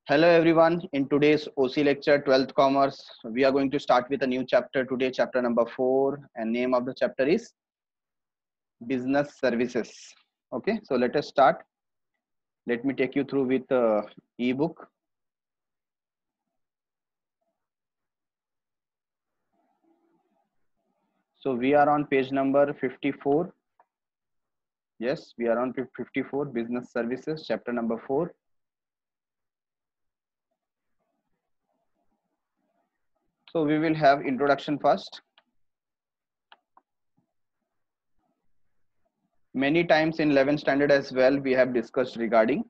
Hello everyone. In today's OC lecture, 12th Commerce, we are going to start with a new chapter today, chapter number 4, and name of the chapter is Business Services. Okay, so let us start. Let me take you through with the ebook. So we are on page number 54. Yes, we are on 54, Business Services, chapter number 4. So we will have introduction first. Many times in 11th standard as well, we have discussed regarding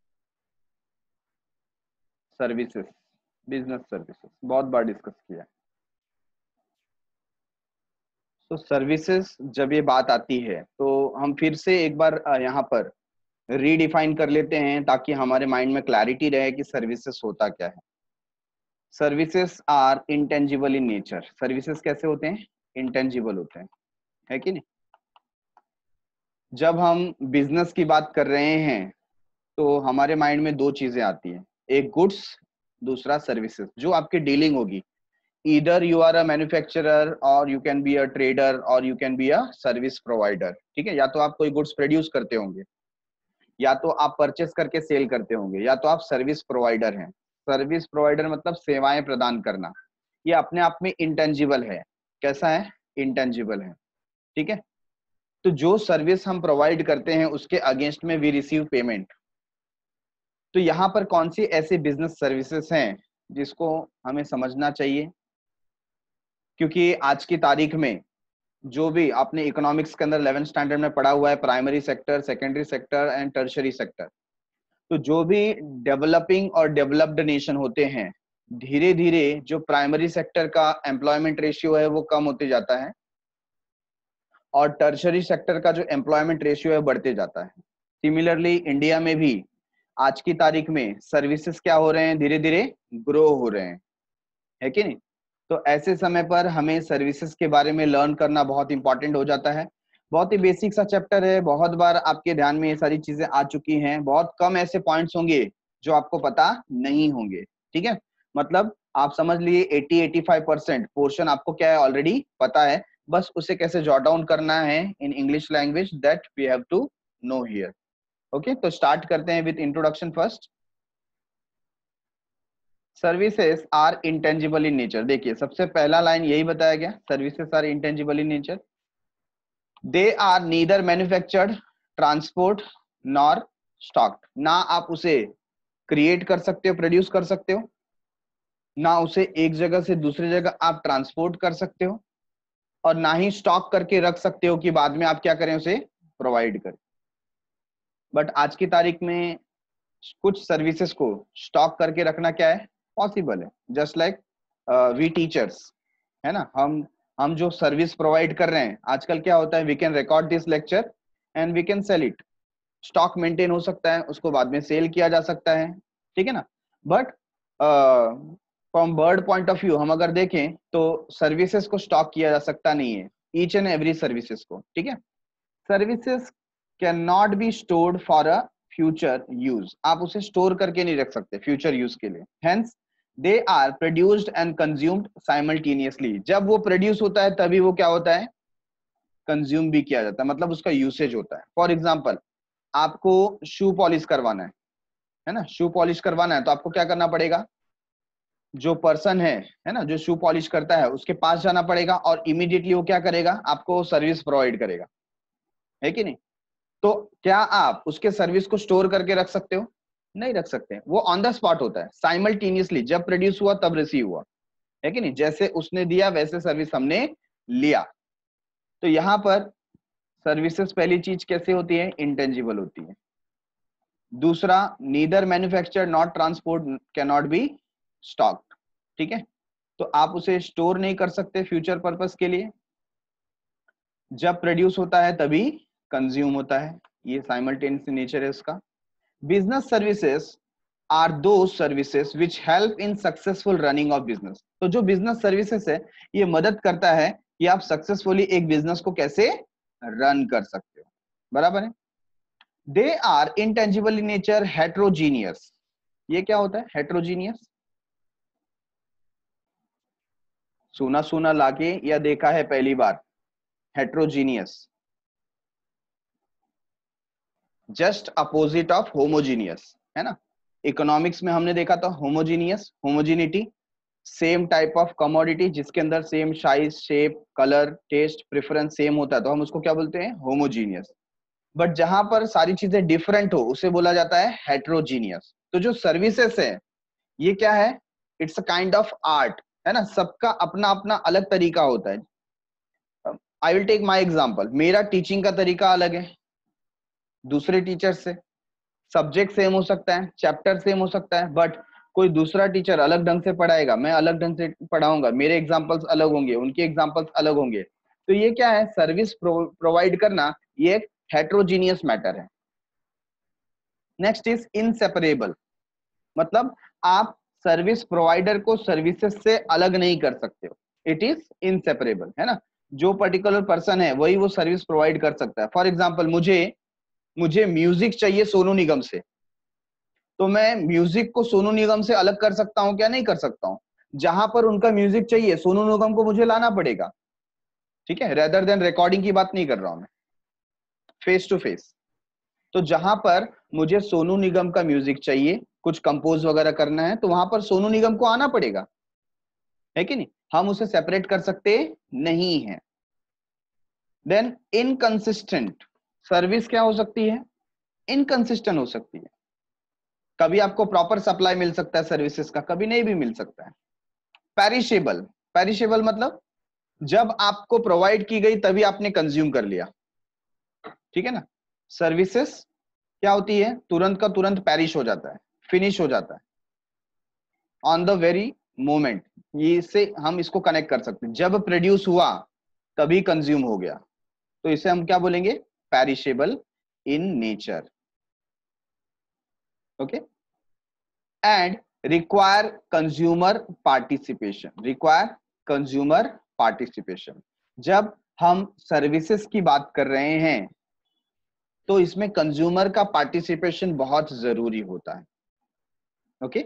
services, business services. बहुत बार discuss किया. तो services जब ये बात आती है तो हम फिर से एक बार यहाँ पर रीडिफाइन कर लेते हैं ताकि हमारे माइंड में क्लैरिटी रहे कि सर्विसेज होता क्या है. Services are intangible in nature. Services कैसे होते हैं? इंटेंजिबल होते हैं, है कि नहीं? जब हम बिजनेस की बात कर रहे हैं तो हमारे माइंड में दो चीजें आती हैं, एक गुड्स, दूसरा सर्विसेज. जो आपकी डीलिंग होगी, either you are a manufacturer or you can be a trader or you can be a service provider. ठीक है, या तो आप कोई गुड्स प्रोड्यूस करते होंगे, या तो आप परचेस करके सेल करते होंगे, या तो आप सर्विस प्रोवाइडर हैं. सर्विस प्रोवाइडर मतलब सेवाएं प्रदान करना. ये अपने आप में इंटेंजिबल है. कैसा है? इंटेंजिबल है. ठीक है, तो जो सर्विस हम प्रोवाइड करते हैं उसके अगेंस्ट में वी रिसीव पेमेंट. तो यहाँ पर कौन सी ऐसी बिजनेस सर्विसेज हैं जिसको हमें समझना चाहिए, क्योंकि आज की तारीख में जो भी आपने इकोनॉमिक्स के अंदर 11th स्टैंडर्ड में पढ़ा हुआ है, primary sector, secondary sector and tertiary sector, तो जो भी डेवलपिंग और डेवलप्ड नेशन होते हैं, धीरे धीरे जो प्राइमरी सेक्टर का एम्प्लॉयमेंट रेशियो है वो कम होते जाता है और टर्शरी सेक्टर का जो एम्प्लॉयमेंट रेशियो है बढ़ते जाता है. सिमिलरली इंडिया में भी आज की तारीख में सर्विसेज क्या हो रहे हैं? धीरे धीरे ग्रो हो रहे हैं, है कि नहीं? तो ऐसे समय पर हमें सर्विसेज के बारे में लर्न करना बहुत इंपॉर्टेंट हो जाता है. बहुत ही बेसिक सा चैप्टर है, बहुत बार आपके ध्यान में ये सारी चीजें आ चुकी हैं. बहुत कम ऐसे पॉइंट्स होंगे जो आपको पता नहीं होंगे. ठीक है, मतलब आप समझ लिए 80-85% पोर्शन आपको क्या है? ऑलरेडी पता है. बस उसे कैसे जॉट डाउन करना है in English language, that we have to know here. Okay, तो स्टार्ट करते हैं with introduction first. Services are intangible in nature. देखिए, सबसे पहला लाइन यही बताया गया, services are intangible in nature. They are neither manufactured, transport nor stocked. ना आप उसे क्रिएट कर सकते हो, प्रोड्यूस कर सकते हो, ना उसे एक जगह से दूसरी जगह आप ट्रांसपोर्ट कर सकते हो, और ना ही स्टॉक करके रख सकते हो कि बाद में आप क्या करें? उसे प्रोवाइड करें. बट आज की तारीख में कुछ सर्विसेज को स्टॉक करके रखना क्या है? पॉसिबल है. जस्ट लाइक वी टीचर्स, है ना, हम जो सर्विस प्रोवाइड कर रहे हैं, आजकल क्या होता है? We can record this lecture and we can sell it. Stock maintain हो सकता है, उसको बाद में सेल किया जा सकता है. ठीक है ना. But from bird point of view हम अगर देखें तो सर्विसेज को स्टॉक किया जा सकता नहीं है, ईच एंड एवरी सर्विसेज को. ठीक है, services can not be stored for a future use. आप उसे स्टोर करके नहीं रख सकते फ्यूचर यूज के लिए. Hence they are produced and consumed simultaneously. जब वो प्रोड्यूस होता है तभी वो क्या होता है? कंज्यूम भी किया जाता है, मतलब उसका यूसेज होता है. फॉर एग्जाम्पल, आपको शू पॉलिश करवाना है ना, शू पॉलिश करवाना है तो आपको क्या करना पड़ेगा? जो पर्सन है ना, जो शू पॉलिश करता है, उसके पास जाना पड़ेगा और इमीडिएटली वो क्या करेगा? आपको सर्विस प्रोवाइड करेगा, है कि नहीं? तो क्या आप उसके सर्विस को स्टोर करके रख सकते हो? नहीं रख सकते. वो ऑन द स्पॉट होता है, साइमल्टेनियसली. जब प्रोड्यूस हुआ तब रिसीव हुआ, है कि नहीं? जैसे उसने दिया वैसे सर्विस हमने लिया. तो यहां पर सर्विसेज पहली चीज कैसे होती है? इंटेंजिबल होती है. दूसरा, neither manufacture not transport can not be stocked. ठीक है, तो आप उसे स्टोर नहीं कर सकते फ्यूचर पर्पस के लिए. जब प्रोड्यूस होता है तभी कंज्यूम होता है. ये साइमल्टेनियस नेचर है इसका. Business services are those services which help in successful running of business. तो जो बिजनेस सर्विसेज है ये मदद करता है कि आप सक्सेसफुली एक बिजनेस को कैसे रन कर सकते हो. बराबर है. They are intangible in nature, heterogeneous. ये क्या होता है? हेट्रोजीनियस। सुना सुना लाके या देखा है पहली बार? Heterogeneous, just opposite of homogeneous, है ना। इकोनॉमिक्स में हमने देखा था homogeneous, homogeneity, same type of commodity जिसके अंदर same size, shape, colour, taste, preference same होता है तो हम उसको क्या बोलते हैं? होमोजीनियस। बट जहां पर सारी चीजें डिफरेंट हो उसे बोला जाता है हेट्रोजीनियस। तो जो सर्विसेज है ये क्या है? It's a kind of art, है ना। सबका अपना अपना अलग तरीका होता है। I will take my example, मेरा टीचिंग का तरीका अलग है दूसरे टीचर से। सब्जेक्ट सेम हो सकता है, चैप्टर सेम हो सकता है, बट कोई दूसरा टीचर अलग ढंग से पढ़ाएगा, मैं अलग ढंग से पढ़ाऊंगा, मेरे एग्जाम्पल्स अलग होंगे, उनके एग्जाम्पल्स अलग होंगे। तो ये क्या है? सर्विस प्रोवाइड करना ये एक हेट्रोजीनियस मैटर है। नेक्स्ट इज इनसेपरेबल, मतलब आप सर्विस प्रोवाइडर को सर्विसेज से अलग नहीं कर सकते हो। इट इज इनसेपरेबल, है ना। जो पर्टिकुलर पर्सन है वही वो सर्विस प्रोवाइड कर सकता है। फॉर एग्जाम्पल, मुझे म्यूजिक चाहिए सोनू निगम से, तो मैं म्यूजिक को सोनू निगम से अलग कर सकता हूं क्या? नहीं कर सकता हूं। जहां पर उनका म्यूजिक चाहिए सोनू निगम को मुझे लाना पड़ेगा, ठीक है, रेदर देन रिकॉर्डिंग की बात नहीं कर रहा हूं मैं, फेस टू फेस। तो जहां पर मुझे सोनू निगम का म्यूजिक चाहिए, कुछ कंपोज वगैरह करना है, तो वहां पर सोनू निगम को आना पड़ेगा, है कि नहीं। हम उसे सेपरेट कर सकते नहीं है। देन इनकंसिस्टेंट सर्विस क्या हो सकती है? इनकंसिस्टेंट हो सकती है। कभी आपको प्रॉपर सप्लाई मिल सकता है सर्विसेज का, कभी नहीं भी मिल सकता है। पेरिशेबल, पेरिशेबल मतलब जब आपको प्रोवाइड की गई तभी आपने कंज्यूम कर लिया, ठीक है ना। सर्विसेज क्या होती है? तुरंत का तुरंत पेरिश हो जाता है, फिनिश हो जाता है ऑन द वेरी मोमेंट। ये इससे हम इसको कनेक्ट कर सकते हैं, जब प्रोड्यूस हुआ तभी कंज्यूम हो गया, तो इसे हम क्या बोलेंगे? Perishable in nature, okay. And require consumer participation, require consumer participation. जब हम सर्विसेज की बात कर रहे हैं तो इसमें कंज्यूमर का पार्टिसिपेशन बहुत जरूरी होता है, ओके।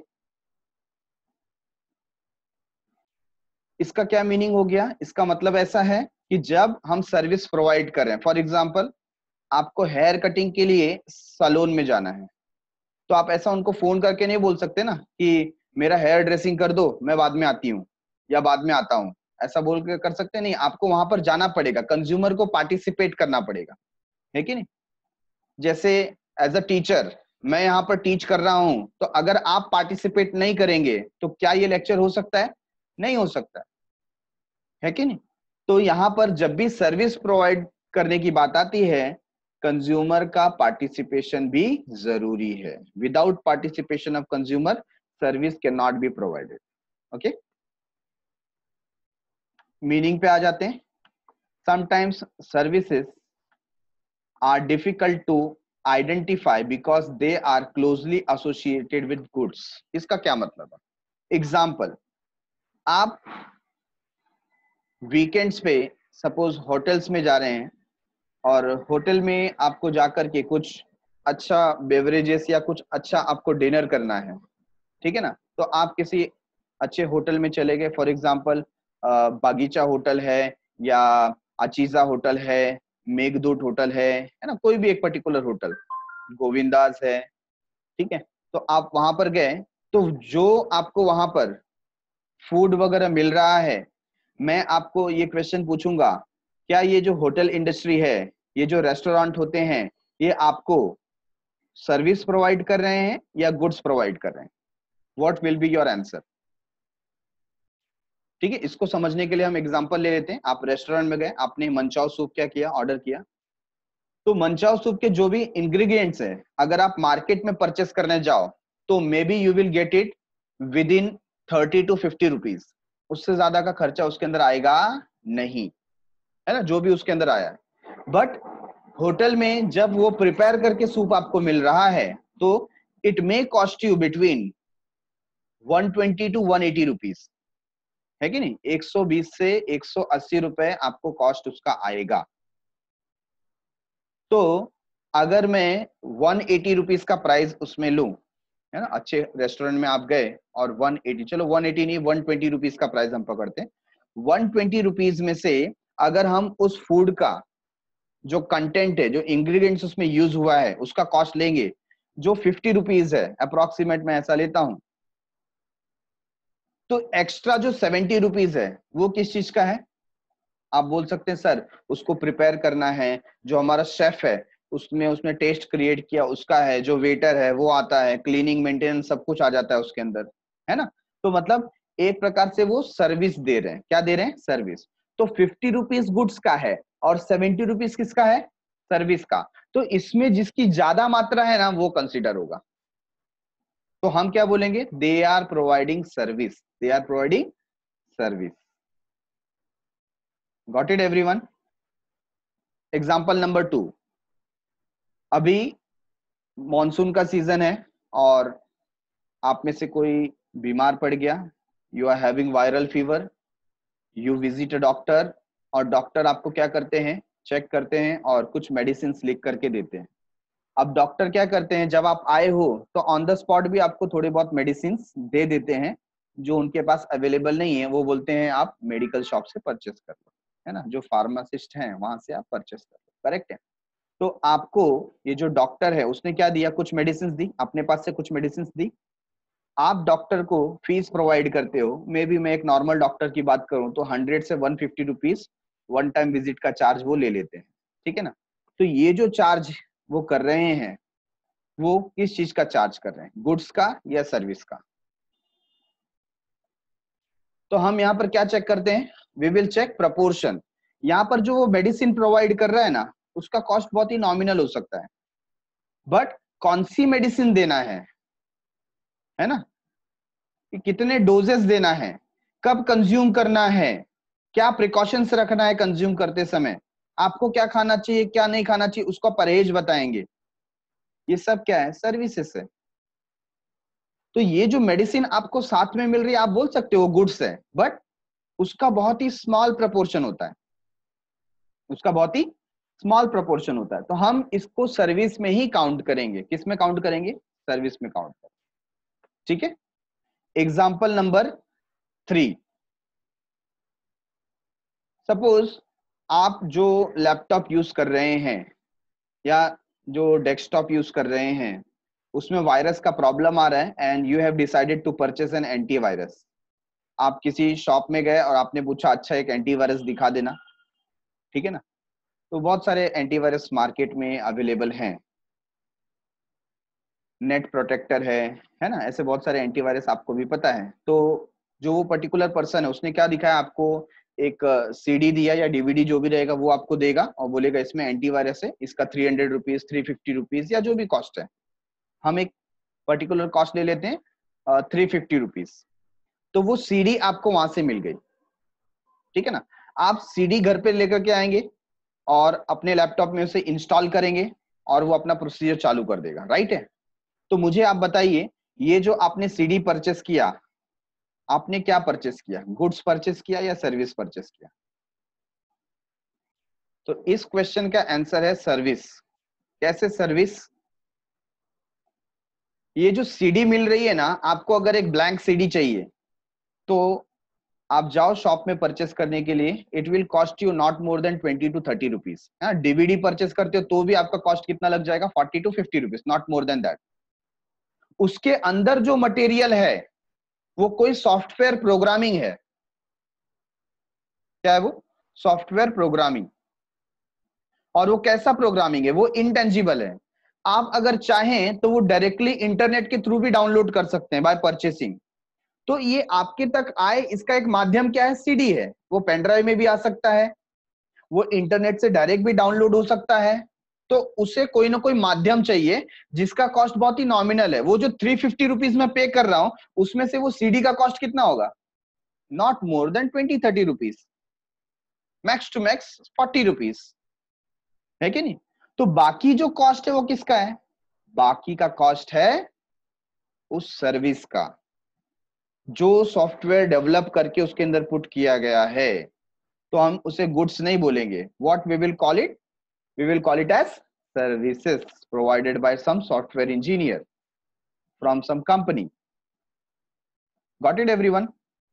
इसका क्या मीनिंग हो गया? इसका मतलब ऐसा है कि जब हम सर्विस प्रोवाइड कर रहे हैं, फॉर एग्जांपल आपको हेयर कटिंग के लिए सैलून में जाना है, तो आप ऐसा उनको फोन करके नहीं बोल सकते ना कि मेरा हेयर ड्रेसिंग कर दो, मैं बाद में आती हूँ या बाद में आता हूँ, ऐसा बोल के कर सकते नहीं। आपको वहां पर जाना पड़ेगा, कंज्यूमर को पार्टिसिपेट करना पड़ेगा, है कि नहीं। जैसे एज अ टीचर मैं यहाँ पर टीच कर रहा हूं, तो अगर आप पार्टिसिपेट नहीं करेंगे तो क्या ये लेक्चर हो सकता है? नहीं हो सकता है कि नहीं। तो यहाँ पर जब भी सर्विस प्रोवाइड करने की बात आती है, कंज्यूमर का पार्टिसिपेशन भी जरूरी है। Without participation of consumer service can not be provided, okay. Meaning पे आ जाते हैं। Sometimes services are difficult to identify because they are closely associated with goods. इसका क्या मतलब है? एग्जाम्पल, आप वीकेंड्स पे सपोज होटल्स में जा रहे हैं और होटल में आपको जाकर के कुछ अच्छा बेवरेजेस या कुछ अच्छा आपको डिनर करना है, ठीक है ना। तो आप किसी अच्छे होटल में चले गए, फॉर एग्जांपल बागीचा होटल है या अचीजा होटल है, मेघदूत होटल है ना, कोई भी एक पर्टिकुलर होटल, गोविंदास है, ठीक है। तो आप वहां पर गए, तो जो आपको वहां पर फूड वगैरह मिल रहा है, मैं आपको ये क्वेश्चन पूछूंगा, क्या ये जो होटल इंडस्ट्री है, ये जो रेस्टोरेंट होते हैं, ये आपको सर्विस प्रोवाइड कर रहे हैं या गुड्स प्रोवाइड कर रहे हैं? What will be your answer? ठीक है, इसको समझने के लिए हम एग्जांपल ले लेते हैं। आप रेस्टोरेंट में गए, आपने मनचाओ सूप क्या किया? ऑर्डर किया। तो मनचाओ सूप के जो भी इंग्रेडिएंट्स हैं, अगर आप मार्केट में परचेस करने जाओ तो may be you will get it within 30 to 50 rupees. उससे ज्यादा का खर्चा उसके अंदर आएगा नहीं, है ना, जो भी उसके अंदर आया है। बट होटल में जब वो प्रिपेयर करके सूप आपको मिल रहा है, तो it may cost you between 120 to 180 rupees, है कि नहीं। 120 से 180 रुपए आपको कॉस्ट उसका आएगा। तो अगर मैं 180 रुपीज का प्राइस उसमें लूं है ना, अच्छे रेस्टोरेंट में आप गए और 180, चलो 180 नहीं 120 रुपीज का प्राइस हम पकड़ते हैं, 120 रुपीज में से अगर हम उस फूड का जो कंटेंट है, जो इंग्रेडिएंट्स उसमें यूज हुआ है, उसका कॉस्ट लेंगे जो 50 रुपीज है अप्रोक्सीमेट, मैं ऐसा लेता हूं, तो एक्स्ट्रा जो 70 रुपीज है वो किस चीज का है? आप बोल सकते हैं सर उसको प्रिपेयर करना है, जो हमारा शेफ है उसमें उसने टेस्ट क्रिएट किया उसका है, जो वेटर है वो आता है, क्लीनिंग मेंटेनेंस सब कुछ आ जाता है उसके अंदर, है ना। तो मतलब एक प्रकार से वो सर्विस दे रहे हैं। क्या दे रहे हैं? सर्विस। तो 50 रुपीज गुड्स का है और 70 रुपीज किसका है? सर्विस का। तो इसमें जिसकी ज्यादा मात्रा है ना वो कंसिडर होगा। तो हम क्या बोलेंगे? They are providing service, they are providing service. Got it everyone? Example number 2, अभी मॉनसून का सीजन है और आप में से कोई बीमार पड़ गया, you are having viral fever, you visit a doctor, और डॉक्टर आपको क्या करते हैं? चेक करते हैं और कुछ मेडिसिन लिख करके देते हैं। अब डॉक्टर क्या करते हैं, जब आप आए हो तो ऑन द स्पॉट भी आपको थोड़े बहुत मेडिसिन दे देते हैं, जो उनके पास अवेलेबल नहीं है वो बोलते हैं आप मेडिकल शॉप से परचेस कर लो, है ना, जो फार्मासिस्ट हैं वहां से आप परचेस कर लो, करेक्ट है। तो आपको ये जो डॉक्टर है उसने क्या दिया? कुछ मेडिसिन दी, अपने पास से कुछ मेडिसिन दी। आप डॉक्टर को फीस प्रोवाइड करते हो, मे बी मैं एक नॉर्मल डॉक्टर की बात करूं तो 100 से 150 रुपीज वन टाइम विजिट का चार्ज वो ले लेते हैं, ठीक है ना। तो ये जो चार्ज वो कर रहे हैं वो किस चीज का चार्ज कर रहे हैं? गुड्स का या सर्विस का? तो हम यहाँ पर क्या चेक करते हैं? We will check proportion. यहाँ पर जो वो मेडिसिन प्रोवाइड कर रहा है ना उसका कॉस्ट बहुत ही नॉमिनल हो सकता है, बट कौन सी मेडिसिन देना है ना, कि कितने डोजेस देना है, कब कंज्यूम करना है, क्या प्रिकॉशंस रखना है कंज्यूम करते समय, आपको क्या खाना चाहिए क्या नहीं खाना चाहिए उसका परहेज बताएंगे। ये सब क्या है? सर्विसेज है। तो ये जो मेडिसिन आपको साथ में मिल रही है आप बोल सकते हो गुड्स है, बट उसका बहुत ही स्मॉल प्रपोर्शन होता है, उसका बहुत ही स्मॉल प्रपोर्शन होता है। तो हम इसको सर्विस में ही काउंट करेंगे। किस में काउंट करेंगे? सर्विस में काउंट करेंगे, ठीक है। एग्जाम्पल नंबर 3, सपोज आप जो लैपटॉप यूज कर रहे हैं या जो डेस्कटॉप यूज कर रहे हैं उसमें वायरस का प्रॉब्लम आ रहा है and you have decided to purchase an antivirus. आप किसी शॉप में गए और आपने पूछा अच्छा एक एंटीवायरस दिखा देना, ठीक है ना। तो बहुत सारे एंटीवायरस मार्केट में अवेलेबल हैं, नेट प्रोटेक्टर है ना, ऐसे बहुत सारे एंटीवायरस आपको भी पता है। तो जो वो पर्टिकुलर पर्सन है उसने क्या दिखाया आपको? एक सीडी दिया या डीवीडी जो भी रहेगा वो आपको देगा और बोलेगा इसमें एंटीवायरस है, इसका 300 रुपीज 350 रुपीज या जो भी कॉस्ट है, हम एक पर्टिकुलर कॉस्ट ले लेते हैं 350 रुपीज। तो वो सीडी आपको वहां से मिल गई, ठीक है ना। आप सीडी घर पे लेकर के आएंगे और अपने लैपटॉप में उसे इंस्टॉल करेंगे और वो अपना प्रोसीजर चालू कर देगा, राइट है। तो मुझे आप बताइए ये जो आपने सीडी परचेस किया, आपने क्या परचेस किया? गुड्स परचेस किया या सर्विस परचेस किया? तो इस क्वेश्चन का आंसर है सर्विस। कैसे सर्विस? ये जो सीडी मिल रही है ना आपको, अगर एक ब्लैंक सीडी चाहिए तो आप जाओ शॉप में परचेस करने के लिए, it will cost you not more than 20 to 30 rupees. DVD purchase करते हो तो भी आपका कॉस्ट कितना लग जाएगा? 40 to 50 rupees, not more than that. उसके अंदर जो मटेरियल है वो कोई सॉफ्टवेयर प्रोग्रामिंग है। क्या है वो? Software programming. और वो कैसा प्रोग्रामिंग है? वो इंटेंजिबल है। आप अगर चाहें तो वो डायरेक्टली इंटरनेट के थ्रू भी डाउनलोड कर सकते हैं बाय परचेसिंग। तो ये आपके तक आए इसका एक माध्यम क्या है? सीडी है। वो पेन ड्राइव में भी आ सकता है, वो इंटरनेट से डायरेक्ट भी डाउनलोड हो सकता है। तो उसे कोई ना कोई माध्यम चाहिए जिसका कॉस्ट बहुत ही नॉमिनल है। वो जो 350 रुपीज में पे कर रहा हूं उसमें से वो सीडी का कॉस्ट कितना होगा? Not more than 20-30 rupees, max to max 40 rupees, है कि नहीं। तो बाकी जो कॉस्ट है वो किसका है? बाकी का कॉस्ट है उस सर्विस का जो सॉफ्टवेयर डेवलप करके उसके अंदर पुट किया गया है। तो हम उसे गुड्स नहीं बोलेंगे। What we will call it? We will call it as services provided by some software engineer from some company. Got it everyone?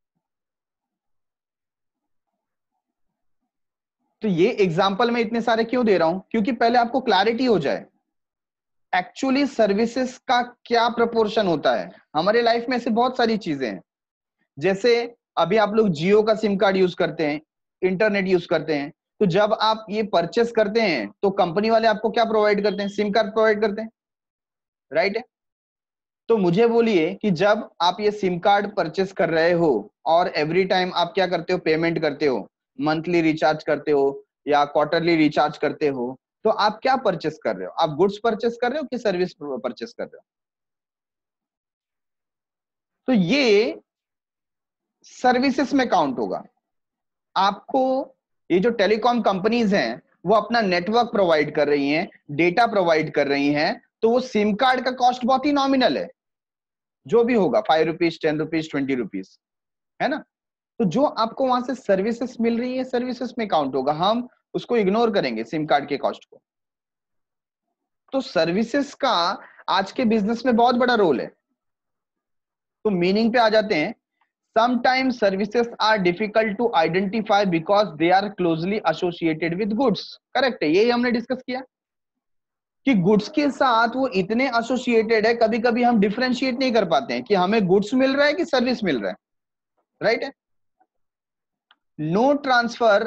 तो ये एग्जांपल मैं इतने सारे क्यों दे रहा हूं, क्योंकि पहले आपको क्लैरिटी हो जाए एक्चुअली सर्विसेज का क्या प्रोपोर्शन होता है। हमारे लाइफ में ऐसे बहुत सारी चीजें हैं, जैसे अभी आप लोग जियो का सिम कार्ड यूज करते हैं, इंटरनेट यूज करते हैं, तो जब आप ये परचेस करते हैं तो कंपनी वाले आपको क्या प्रोवाइड करते हैं, सिम कार्ड प्रोवाइड करते हैं, राइट है। तो मुझे बोलिए कि जब आप ये सिम कार्ड परचेस कर रहे हो और एवरी टाइम आप क्या करते हो, पेमेंट करते हो, मंथली रिचार्ज करते हो या क्वार्टरली रिचार्ज करते हो, तो आप क्या परचेस कर रहे हो, आप गुड्स परचेस कर रहे हो कि सर्विस परचेस कर रहे हो। तो ये सर्विसेज में काउंट होगा। आपको ये जो टेलीकॉम कंपनीज हैं वो अपना नेटवर्क प्रोवाइड कर रही हैं, डेटा प्रोवाइड कर रही हैं, तो वो सिम कार्ड का कॉस्ट बहुत ही नॉमिनल है, जो भी होगा 5 रुपीज, 10 रुपीज, 20 रुपीज, है ना। तो जो आपको वहां से सर्विसेज मिल रही है सर्विसेज में काउंट होगा, हम उसको इग्नोर करेंगे सिम कार्ड के कॉस्ट को। तो सर्विसेज का आज के बिजनेस में बहुत बड़ा रोल है। तो मीनिंग पे आ जाते हैं। Sometimes services are difficult to identify because they are closely associated with goods. Correct है, यही हमने डिस्कस किया कि गुड्स के साथ वो इतने एसोसिएटेड है, कभी कभी हम डिफरेंशिएट नहीं कर पाते हैं कि हमें गुड्स मिल रहा है कि सर्विस मिल रहा है, राइट है। No transfer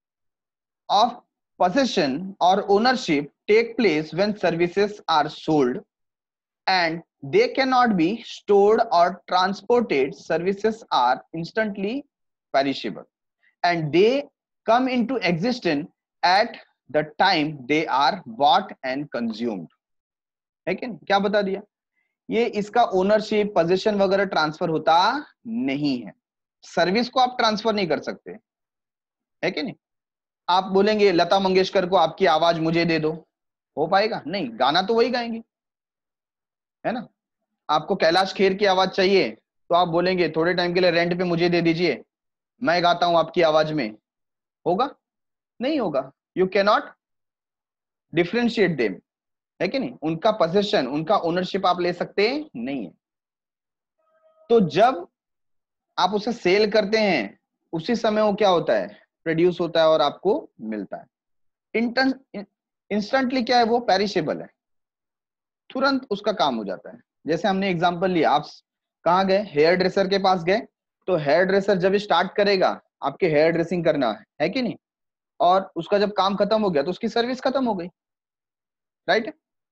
of possession or ownership take place when services are sold and they cannot be stored or transported. Services are instantly perishable and they come into existence at the time they are bought and consumed. है कि नहीं, क्या बता दिया, ये इसका ownership position वगैरह transfer होता नहीं है। सर्विस को आप ट्रांसफर नहीं कर सकते, है कि नहीं। आप बोलेंगे लता मंगेशकर को आपकी आवाज मुझे दे दो, हो पाएगा नहीं, गाना तो वही गाएंगे, है ना। आपको कैलाश खेर की आवाज चाहिए तो आप बोलेंगे थोड़े टाइम के लिए रेंट पे मुझे दे दीजिए, मैं गाता हूं आपकी आवाज में, होगा नहीं होगा। You can not differentiate them, है कि नहीं, उनका पोजीशन, उनका ओनरशिप आप ले सकते नहीं है। तो जब आप उसे सेल करते हैं उसी समय वो क्या होता है, प्रोड्यूस होता है और आपको मिलता है। इंस्टेंटली क्या है, वो पेरिशेबल है, तुरंत उसका काम हो जाता है। जैसे हमने एग्जांपल लिया, आप कहाँ गए, हेयर ड्रेसर के पास गए, तो हेयर ड्रेसर जब स्टार्ट करेगा आपके हेयर ड्रेसिंग करना है कि नहीं, और उसका जब काम खत्म हो गया तो उसकी सर्विस खत्म हो गई, राइट।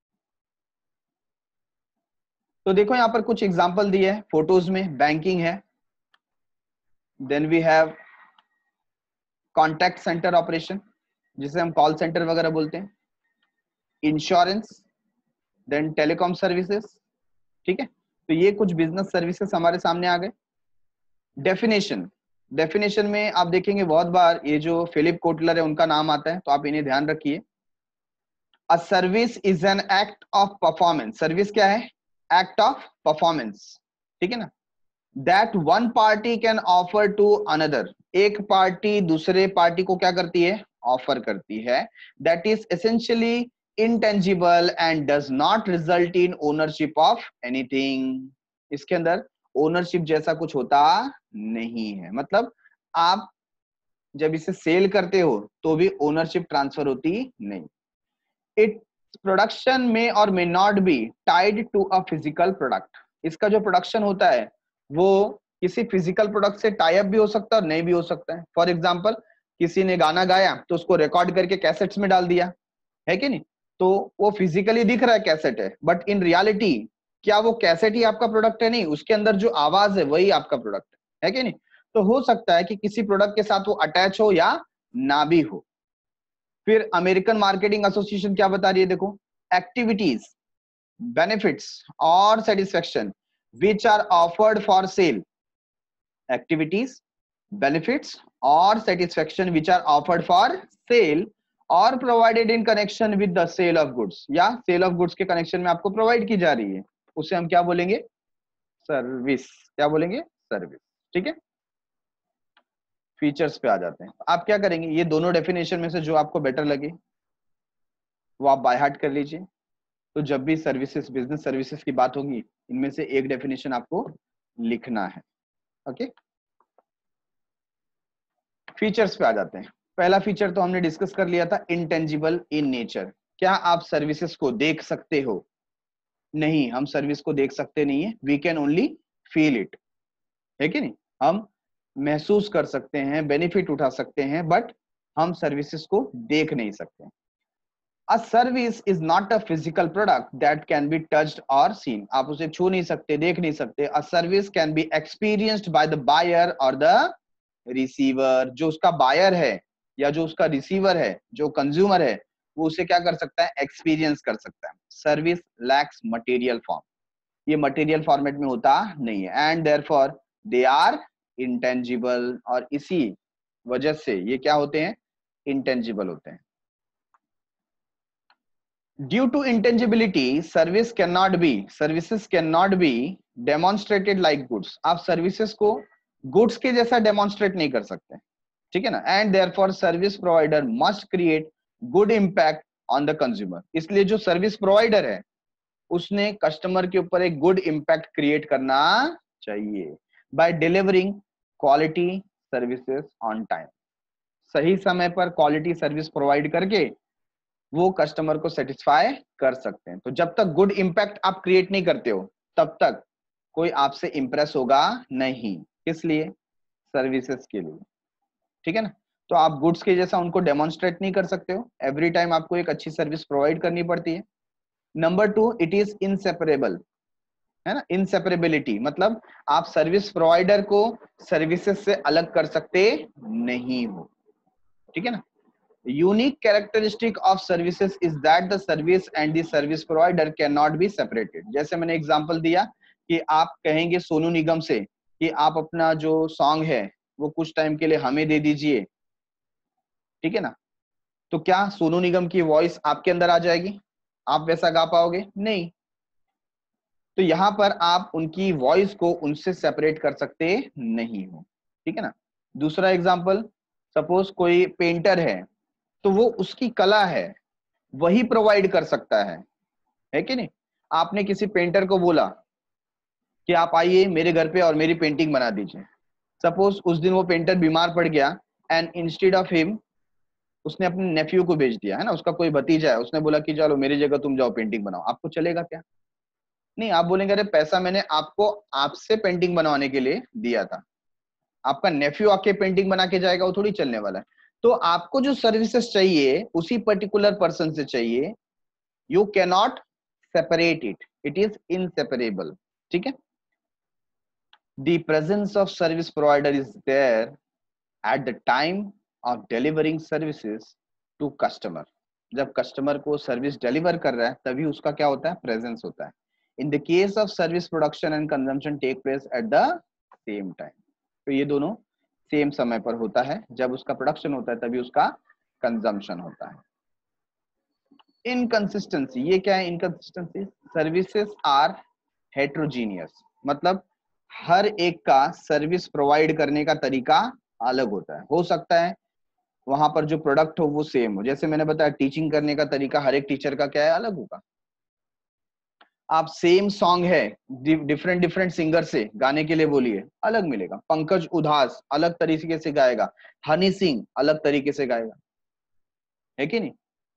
तो देखो यहाँ पर कुछ एग्जांपल दिए है फोटोज में, बैंकिंग है, then we have contact centre operation जिसे हम कॉल सेंटर वगैरह बोलते हैं, इंश्योरेंस, देन टेलीकॉम सर्विसेज, ठीक है। तो ये कुछ बिजनेस सर्विसेज हमारे सामने आ गए। डेफिनेशन, डेफिनेशन में आप देखेंगे बहुत बार ये जो फिलिप कोटलर है उनका नाम आता है, तो आप इन्हें ध्यान रखिए। A service is an act of performance, service क्या है, एक्ट ऑफ परफॉर्मेंस, ठीक है ना, that one party can offer to another, एक पार्टी दूसरे पार्टी को क्या करती है, ऑफर करती है, that is essentially intangible and does not result in ownership of anything. इसके अंदर ओनरशिप जैसा कुछ होता नहीं है, मतलब आप जब इसे सेल करते हो तो भी ओनरशिप ट्रांसफर होती नहीं। इट प्रोडक्शन में और may not be tied to a physical product, इसका जो प्रोडक्शन होता है वो किसी फिजिकल प्रोडक्ट से टाई अप भी हो सकता है और नहीं भी हो सकता है। फॉर एग्जाम्पल किसी ने गाना गाया तो उसको रिकॉर्ड करके कैसेट्स में डाल दिया, है कि नहीं, तो वो फिजिकली दिख रहा है कैसेट है, बट इन रियलिटी क्या वो कैसेट ही आपका प्रोडक्ट है, नहीं, उसके अंदर जो आवाज है वही आपका प्रोडक्ट है कि नहीं। तो हो सकता है कि किसी प्रोडक्ट के साथ वो अटैच हो या ना भी हो। फिर अमेरिकन मार्केटिंग एसोसिएशन क्या बता रही है, देखो, एक्टिविटीज, बेनिफिट्स और satisfaction which are offered for sale, activities, benefits or satisfaction which are offered for sale or provided in connection with the sale of goods, या sale of goods के connection में आपको प्रोवाइड की जा रही है, उसे हम क्या बोलेंगे, सर्विस, क्या बोलेंगे, सर्विस, ठीक है। फीचर्स पे आ जाते हैं, आप क्या करेंगे, ये दोनों डेफिनेशन में से जो आपको बेटर लगे वो आप बाय हार्ट कर लीजिए। तो जब भी सर्विसेज, बिजनेस सर्विसेज की बात होगी, इनमें से एक डेफिनेशन आपको लिखना है। ओके, फीचर्स पे आ जाते हैं। पहला फीचर तो हमने डिस्कस कर लिया था, इंटेंजिबल इन नेचर। क्या आप सर्विसेज को देख सकते हो? नहीं, हम सर्विस को देख सकते नहीं है, we can only feel it, है कि नहीं? हम महसूस कर सकते हैं, बेनिफिट उठा सकते हैं, बट हम सर्विसेज को देख नहीं सकते। A service is not a physical product that can be touched or seen. आप उसे छू नहीं सकते, देख नहीं सकते। A service can be experienced by the buyer or the receiver. जो उसका बायर है या जो उसका रिसीवर है, जो कंज्यूमर है, वो उसे क्या कर सकता है? एक्सपीरियंस कर सकता है। सर्विस लैक्स मटेरियल फॉर्म, ये मटेरियल फॉर्मेट में होता नहीं है, and therefore they are intangible, और इसी वजह से ये क्या होते हैं? इंटेंजिबल होते हैं। Due to intangibility, services cannot be demonstrated like goods. आप services को goods के जैसा demonstrate नहीं कर सकते, ठीक है ना? And therefore, service provider must create good impact on the consumer. इसलिए जो service provider है, उसने customer के ऊपर एक good impact create करना चाहिए by delivering quality services on time. सही समय पर quality service provide करके वो कस्टमर को सेटिस्फाई कर सकते हैं। तो जब तक गुड इंपैक्ट आप क्रिएट नहीं करते हो, तब तक कोई आपसे इंप्रेस होगा नहीं। किस लिए? सर्विसेज के लिए, ठीक है ना? तो आप गुड्स के जैसा उनको डेमोन्स्ट्रेट नहीं कर सकते हो, एवरी टाइम आपको एक अच्छी सर्विस प्रोवाइड करनी पड़ती है। नंबर 2, इट इज इनसेपरेबल, है ना? इनसेपरेबिलिटी मतलब आप सर्विस प्रोवाइडर को सर्विसेज से अलग कर सकते नहीं हो, ठीक है ना? Unique characteristic of services is that the service and the service provider cannot be separated. जैसे मैंने एग्जांपल दिया कि आप कहेंगे सोनू निगम से कि आप अपना जो सॉन्ग है वो कुछ टाइम के लिए हमें दे दीजिए, ठीक है ना? तो क्या सोनू निगम की वॉइस आपके अंदर आ जाएगी? आप वैसा गा पाओगे? नहीं। तो यहां पर आप उनकी वॉइस को उनसे सेपरेट कर सकते नहीं हो, ठीक है ना? दूसरा एग्जांपल, सपोज कोई पेंटर है, तो वो उसकी कला है, वही प्रोवाइड कर सकता है कि नहीं? आपने किसी पेंटर को बोला कि आप आइए मेरे घर पे और मेरी पेंटिंग बना दीजिए। सपोज उस दिन वो पेंटर बीमार पड़ गया, एंड इंस्टेड ऑफ हिम उसने अपने नेफ्यू को भेज दिया, है ना? उसका कोई भतीजा है, उसने बोला कि चलो मेरी जगह तुम जाओ पेंटिंग बनाओ। आपको चलेगा क्या? नहीं, आप बोलेंगे अरे पैसा मैंने आपको आपसे पेंटिंग बनवाने के लिए दिया था, आपका नेफ्यू आके पेंटिंग बना के जाएगा, वो थोड़ी चलने वाला है। तो आपको जो सर्विसेज चाहिए उसी पर्टिकुलर पर्सन से चाहिए, you cannot separate it is inseparable, ठीक है? The presence of service provider is there at the time of delivering services to customer. जब कस्टमर को सर्विस डिलीवर कर रहा है तभी उसका क्या होता है? प्रेजेंस होता है। In the case of service production and consumption take place at the same time, तो ये दोनों सेम समय पर होता है, जब उसका प्रोडक्शन होता है तभी उसका कंजम्पशन होता है। इनकंसिस्टेंसी, ये क्या है? इनकंसिस्टेंसी, सर्विसेज आर हेट्रोजीनियस, मतलब हर एक का सर्विस प्रोवाइड करने का तरीका अलग होता है। हो सकता है वहां पर जो प्रोडक्ट हो वो सेम हो, जैसे मैंने बताया टीचिंग करने का तरीका हर एक टीचर का क्या है? अलग होगा। आप सेम सॉन्ग है डिफरेंट डिफरेंट सिंगर से गाने के लिए बोलिए, अलग मिलेगा। पंकज उधास अलग तरीके से गाएगा, हनी सिंह अलग तरीके से गाएगा, है कि नहीं?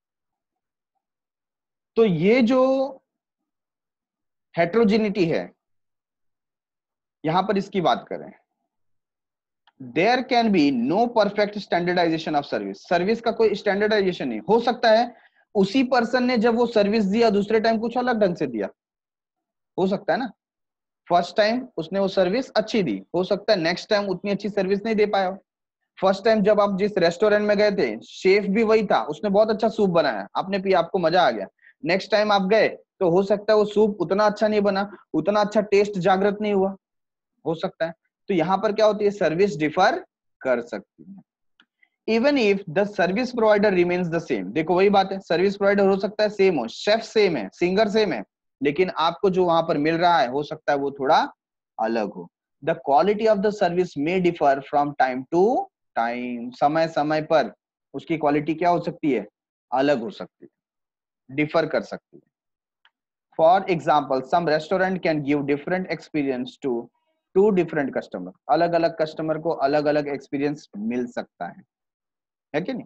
तो ये जो हेट्रोजिनिटी है, यहां पर इसकी बात करें, there can be no perfect standardisation of service. Service का कोई स्टैंडर्डाइजेशन नहीं हो सकता है। उसी पर्सन ने जब वो सर्विस दिया दूसरे टाइम कुछ अलग ढंग से दिया, हो सकता है ना? फर्स्ट टाइम उसने वो सर्विस अच्छी दी, हो सकता है नेक्स्ट टाइम उतनी अच्छी सर्विस नहीं दे पाया। फर्स्ट टाइम जब आप जिस रेस्टोरेंट में गए थे, शेफ भी वही था, उसने बहुत अच्छा सूप बनाया, आपने पिया, आपको मजा आ गया। नेक्स्ट टाइम आप गए तो हो सकता है वो सूप उतना अच्छा नहीं बना, उतना अच्छा टेस्ट जागृत नहीं हुआ, हो सकता है। तो यहां पर क्या होती है? सर्विस डिफर कर सकती है even if the service provider remains the same. देखो वही बात है, सर्विस प्रोवाइडर हो सकता है सेम हो, शेफ सेम है, सिंगर सेम है, लेकिन आपको जो वहां पर मिल रहा है हो सकता है वो थोड़ा अलग हो। The quality of the service may differ from time to time, समय समय पर उसकी क्वालिटी क्या हो सकती है? अलग हो सकती है, डिफर कर सकती है। For example, some restaurant can give different experience to two different customer. अलग अलग कस्टमर को अलग अलग एक्सपीरियंस मिल सकता है कि नहीं?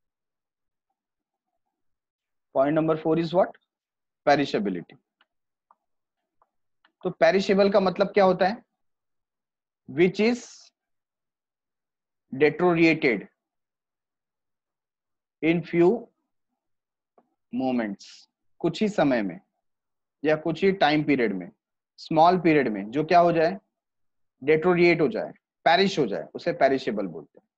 Point number 4 is what? Perishability. तो पेरिशेबल का मतलब क्या होता है? Which is deteriorated in few moments, कुछ ही समय में या कुछ ही टाइम पीरियड में, स्मॉल पीरियड में जो क्या हो जाए? डेटोरिएट हो जाए, पैरिश हो जाए, उसे पेरिशेबल बोलते हैं.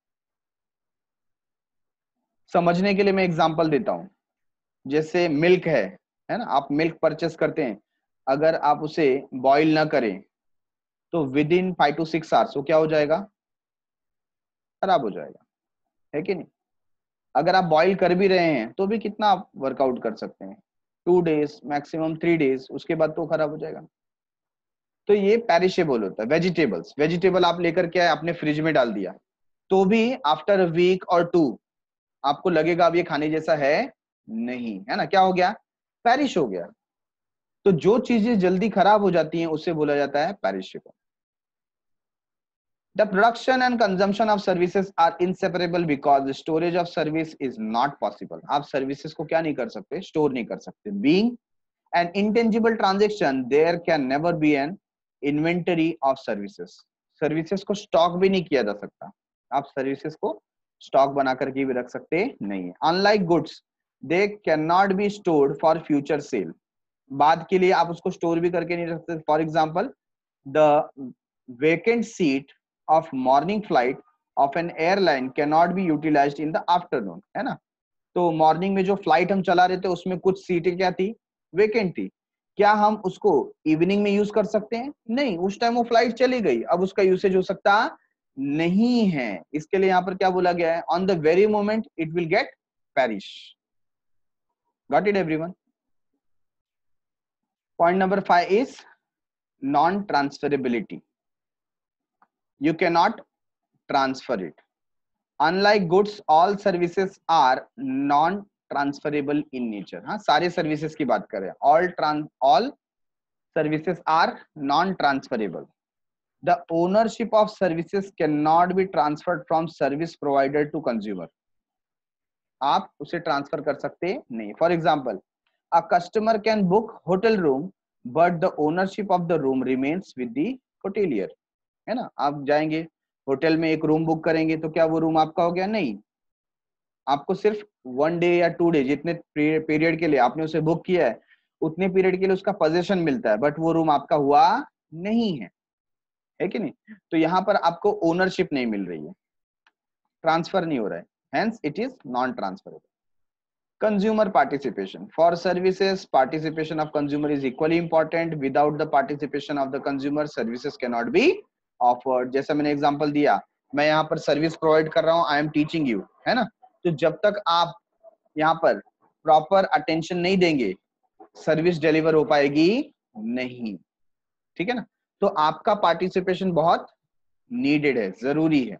समझने के लिए मैं एग्जांपल देता हूं. जैसे मिल्क है ना, आप मिल्क परचेस करते हैं, अगर आप उसे बॉईल ना करें तो विद इन 5 to 6 आवर्स वो क्या हो जाएगा? खराब हो जाएगा, है कि नहीं? अगर आप बॉईल कर भी रहे हैं तो भी कितना आप वर्कआउट कर सकते हैं? 2 days, मैक्सिमम 3 days, उसके बाद तो खराब हो जाएगा. तो ये पेरिशेबल होता है. वेजिटेबल आप लेकर के आए, आपने फ्रिज में डाल दिया, तो भी आफ्टर अ वीक और 2 आपको लगेगा अब ये खाने जैसा है नहीं, है ना? क्या हो गया? पेरिश हो गया. तो जो चीजें जल्दी खराब हो जाती हैं उसे बोला जाता है perishable. The production and consumption of services are inseparable because the storage of service is not possible. आप services को क्या नहीं कर सकते? Store नहीं कर सकते. Being an intangible transaction, there can never be an inventory of services. Services को stock भी नहीं किया जा सकता. आप services को stock बना करके भी रख सकते नहीं है. Unlike goods, they cannot be stored for future sale. बाद के लिए आप उसको store भी करके नहीं रख सकते. For example, the vacant seat of morning flight of an airline cannot be utilized in the afternoon, है ना? तो मॉर्निंग में जो फ्लाइट हम चला रहे थे उसमें कुछ सीटें क्या थी? वेकेंट थी. क्या हम उसको इवनिंग में यूज कर सकते हैं? नहीं, उस टाइम वो फ्लाइट चली गई, अब उसका यूसेज हो सकता नहीं है. इसके लिए यहाँ पर क्या बोला गया है? On the very moment it will get perish. Got it everyone? Point number 5 is non transferability. You cannot transfer it. Unlike goods, all services are non-transferable in nature. हाँ, सारे services की बात करें. All services are non-transferable. The ownership of services cannot be transferred from service provider to consumer. आप उसे transfer कर सकते नहीं. For example, a customer can book hotel room, but the ownership of the room remains with the hotelier. है ना? आप जाएंगे hotel में, एक रूम बुक करेंगे, तो क्या वो रूम आपका हो गया? नहीं. आपको सिर्फ 1 day या 2 day, जितने पीरियड के लिए आपने उसे बुक किया है उतने पीरियड के लिए उसका पोजीशन मिलता है, बट वो रूम आपका हुआ नहीं है कि नहीं? तो यहाँ पर आपको ओनरशिप नहीं मिल रही है, ट्रांसफर नहीं हो रहा है, hence it is non transferable. Consumer participation. For services, participation of consumer is equally important. Without the participation of the consumer, services cannot be offered. जैसा मैंने एग्जांपल दिया, मैं यहाँ पर सर्विस प्रोवाइड कर रहा हूँ, आई एम टीचिंग यू, है ना? तो जब तक आप यहाँ पर प्रॉपर अटेंशन नहीं देंगे, सर्विस डिलीवर हो पाएगी नहीं. ठीक है ना? तो आपका पार्टिसिपेशन बहुत नीडेड है, जरूरी है.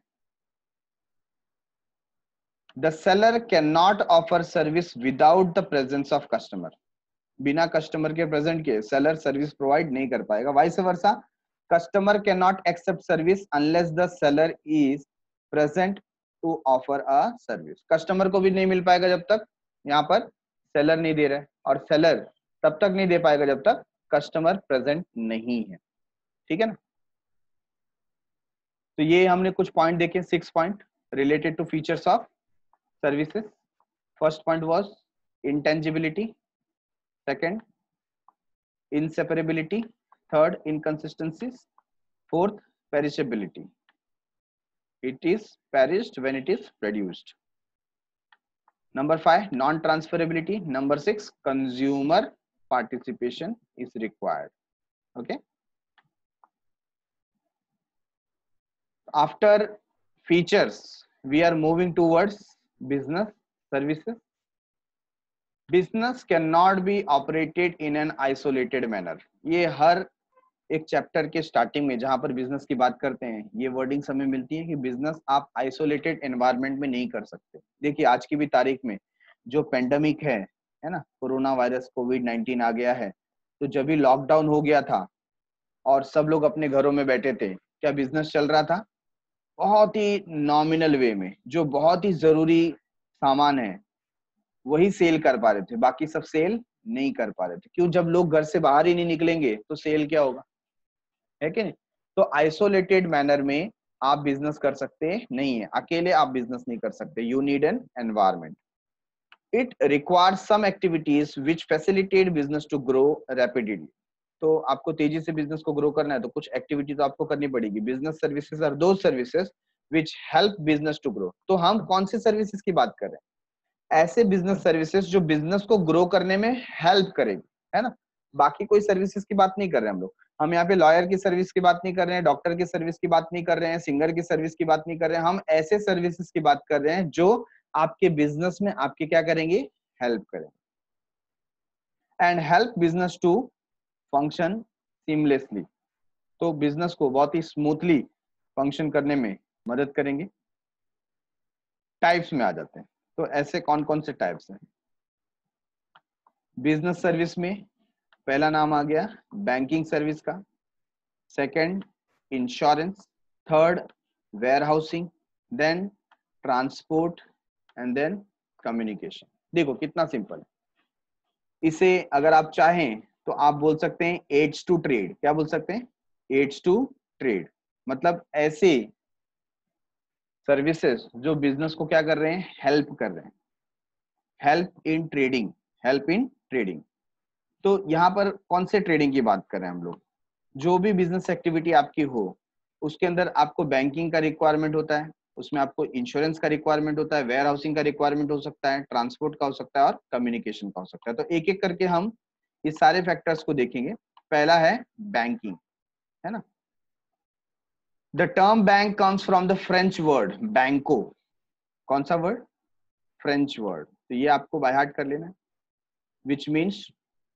The seller cannot offer service without the presence of customer. बिना कस्टमर के प्रेजेंट के सेलर सर्विस प्रोवाइड नहीं कर पाएगा. Vice versa, customer can not accept service unless the seller is present to offer a service. Customer को भी नहीं मिल पाएगा जब तक यहाँ पर सेलर नहीं दे रहा है, और सेलर तब तक नहीं दे पाएगा जब तक कस्टमर प्रेजेंट नहीं है. ठीक है ना? तो ये हमने कुछ पॉइंट देखे, 6 point related to features of services. First point was intangibility, second inseparability, third inconsistencies, fourth perishability. It is perished when it is produced. Number 5 non-transferability. Number 6 consumer participation is required. Okay, after features we are moving towards business services. Business cannot be operated in an isolated manner. ये हर एक chapter के starting में जहां पर business की बात करते हैं, ये वर्डिंग्स हमें मिलती है कि बिजनेस आप आइसोलेटेड एनवायरनमेंट में नहीं कर सकते. देखिए आज की भी तारीख में जो पेंडेमिक है ना, कोरोना वायरस कोविड-19 आ गया है, तो जब भी लॉकडाउन हो गया था और सब लोग अपने घरों में बैठे थे, क्या बिजनेस चल रहा था? बहुत ही नॉमिनल वे में, जो बहुत ही जरूरी सामान है वही सेल कर पा रहे थे, बाकी सब सेल नहीं कर पा रहे थे। क्यों? जब लोग घर से बाहर ही नहीं निकलेंगे तो सेल क्या होगा, है कि नहीं? तो आइसोलेटेड मैनर में आप बिजनेस कर सकते नहीं है, अकेले आप बिजनेस नहीं कर सकते। You need an environment. It requires some activities which facilitate business to grow rapidly. तो आपको तेजी से बिजनेस को ग्रो करना है तो कुछ एक्टिविटी तो आपको करनी पड़ेगी। Business services are those services which help business to grow. तो हम कौन से सर्विसेज की बात कर रहे हैं? ऐसे बिजनेस सर्विसेज जो बिजनेस को ग्रो करने में हेल्प करेगी, है ना। बाकी कोई सर्विसेज की बात नहीं कर रहे हैं हम लोग। हम यहाँ पे लॉयर की सर्विस की बात नहीं कर रहे हैं, डॉक्टर की सर्विस की बात नहीं कर रहे हैं, सिंगर की सर्विस की बात नहीं कर रहे हैं। हम ऐसे सर्विसेज की बात कर रहे हैं जो आपके बिजनेस में आपके क्या करेंगे, हेल्प करेंगे। And help business to function seamlessly. तो बिजनेस को बहुत ही स्मूथली फंक्शन करने में मदद करेंगे। टाइप्स में आ जाते हैं, तो ऐसे कौन कौन से टाइप्स हैं बिजनेस सर्विस में? पहला नाम आ गया बैंकिंग सर्विस का, second insurance, third warehousing, then transport and then communication. देखो कितना सिंपल है। इसे अगर आप चाहें तो आप बोल सकते हैं एड्स टू ट्रेड। क्या बोल सकते हैं? Aids to trade. मतलब ऐसे सर्विसेज जो बिजनेस को क्या कर रहे हैं, हेल्प कर रहे हैं। Help in trading, help in trading. तो यहाँ पर कौन से ट्रेडिंग की बात कर रहे हैं हम लोग? जो भी बिजनेस एक्टिविटी आपकी हो उसके अंदर आपको बैंकिंग का रिक्वायरमेंट होता है, उसमें आपको इंश्योरेंस का रिक्वायरमेंट होता है, वेयर हाउसिंग का रिक्वायरमेंट हो सकता है, ट्रांसपोर्ट का हो सकता है और कम्युनिकेशन का हो सकता है। तो एक एक करके हम इस सारे फैक्टर्स को देखेंगे। पहला है बैंकिंग, है ना। The term bank comes from the French word banco. कौन सा वर्ड? French word. तो ये आपको बाय हार्ट कर लेना है, विच मीन्स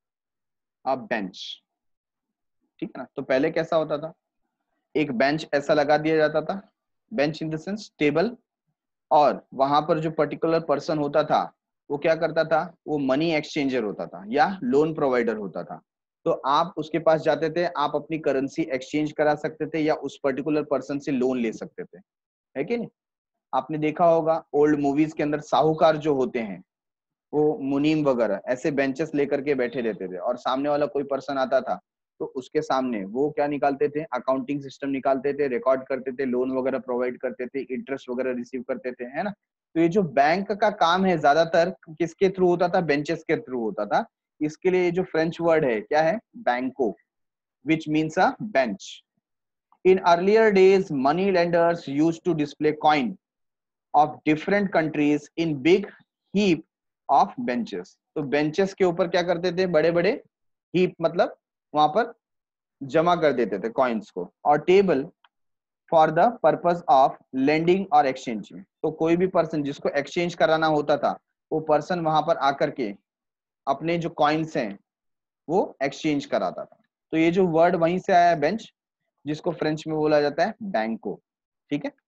अ बेंच। ठीक है ना। तो पहले कैसा होता था, एक बेंच ऐसा लगा दिया जाता था, bench in the sense table, और वहां पर जो पर्टिकुलर पर्सन होता था वो क्या करता था, वो मनी एक्सचेंजर होता था या लोन प्रोवाइडर होता था। तो आप उसके पास जाते थे, आप अपनी करेंसी एक्सचेंज करा सकते थे या उस पर्टिकुलर पर्सन से लोन ले सकते थे, है कि नहीं। आपने देखा होगा ओल्ड मूवीज के अंदर साहूकार जो होते हैं वो मुनीम वगैरह ऐसे बेंचेस लेकर के बैठे रहते थे, और सामने वाला कोई पर्सन आता था तो उसके सामने वो क्या निकालते थे, अकाउंटिंग सिस्टम निकालते थे, रिकॉर्ड करते थे, लोन वगैरह प्रोवाइड करते थे, इंटरेस्ट वगैरह रिसीव करते थे, है ना। तो ये जो बैंक का काम है ज्यादातर किसके थ्रू होता था, बेंचेस के थ्रू होता था। इसके लिए जो फ्रेंच वर्ड है क्या है, banco, which means a bench. In earlier days money lenders used to display coin of different countries in big heap of benches. तो बेंचेस के ऊपर क्या करते थे, बड़े बड़े हीप, मतलब वहां पर जमा कर देते थे कॉइन्स को, और table for the purpose of lending और एक्सचेंजिंग। तो कोई भी पर्सन जिसको एक्सचेंज कराना होता था वो पर्सन वहां पर आकर के अपने जो कॉइन्स हैं वो एक्सचेंज कराता था। तो ये जो वर्ड वहीं से आया है बेंच, जिसको फ्रेंच में बोला जाता है बैंको। ठीक है।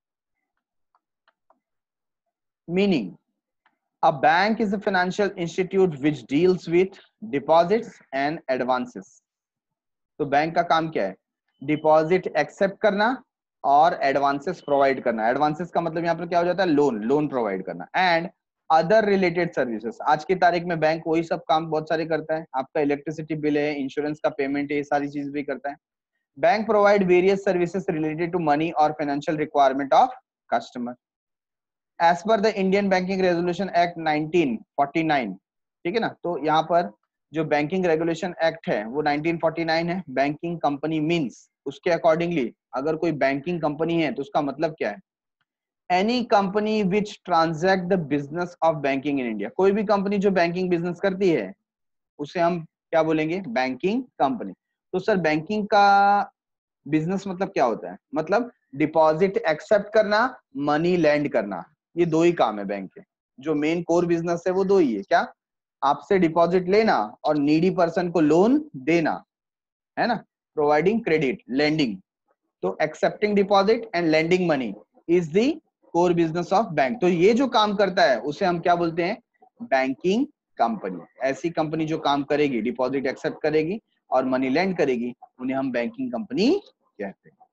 Meaning, a bank is a financial institute which deals with deposits and advances. तो बैंक का काम क्या है, डिपॉजिट एक्सेप्ट करना और एडवांसेस प्रोवाइड करना। एडवांसेस का मतलब यहाँ पर क्या हो जाता है, लोन, लोन प्रोवाइड करना। And other related services. आज की तारीख में बैंक वही सब काम बहुत सारे करता है, आपका इलेक्ट्रिसिटी बिल है, इंश्योरेंस का पेमेंट है, ये सारी चीज भी करता है। Bank provide various services related to money और financial requirement of customer as per the Indian banking resolution act 1949। ठीक है ना। तो यहाँ पर जो बैंकिंग रेगुलेशन एक्ट है वो 1949 है। बैंकिंग कंपनी मींस, उसके अकॉर्डिंगली अगर कोई बैंकिंग कंपनी है तो उसका मतलब क्या है, any company which transact the business of banking in India. कोई भी कंपनी जो बैंकिंग बिजनेस करती है उसे हम क्या बोलेंगे, बैंकिंग कंपनी। तो सर बैंकिंग का बिजनेस मतलब क्या होता है, मतलब डिपॉजिट एक्सेप्ट करना, मनी लैंड करना, ये दो ही काम है बैंक के। जो मेन कोर बिजनेस है वो दो ही है, क्या, आपसे डिपॉजिट लेना और नीडी पर्सन को लोन देना, है ना, प्रोवाइडिंग क्रेडिट, लेंडिंग। तो accepting deposit and lending money is the core business of bank. तो ये जो काम करता है उसे हम क्या बोलते हैं, बैंकिंग कंपनी। ऐसी कंपनी जो काम करेगी, डिपॉजिट एक्सेप्ट करेगी और मनी लैंड करेगी, उन्हें हम बैंकिंग कंपनी कहते हैं।